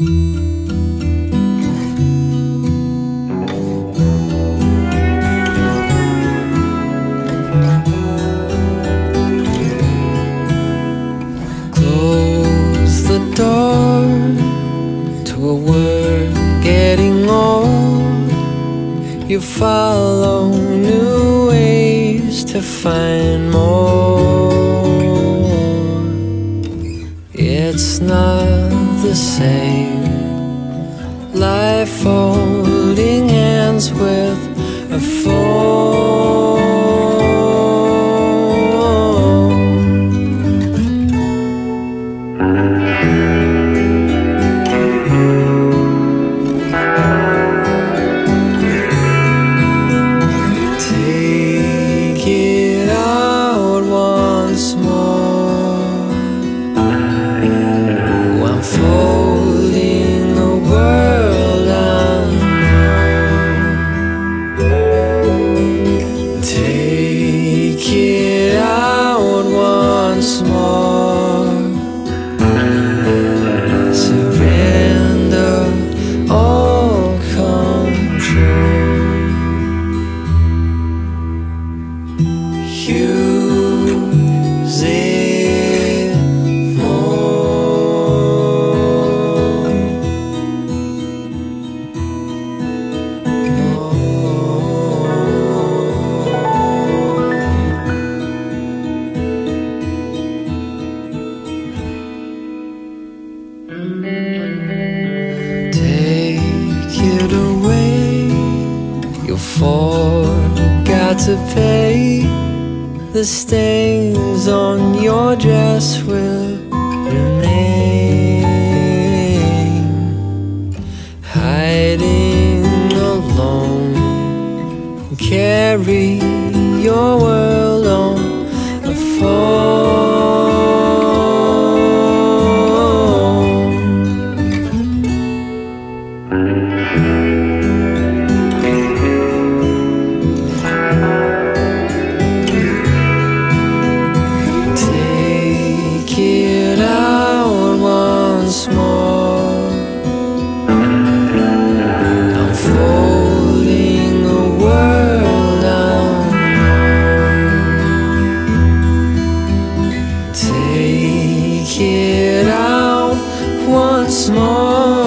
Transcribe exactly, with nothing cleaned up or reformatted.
Close the door to a world getting old. You follow new ways to find more. It's not the same life holding hands with a phone. Take it out once more. I'm folding the world unknown. Take it out once more. Surrender all control. Use it more. Take it away. You forgot to pay. The stains on your dress will remain. Hiding alone, carry your world on a phone. Take it out once more. I'm folding the world unknown. Take it out once more.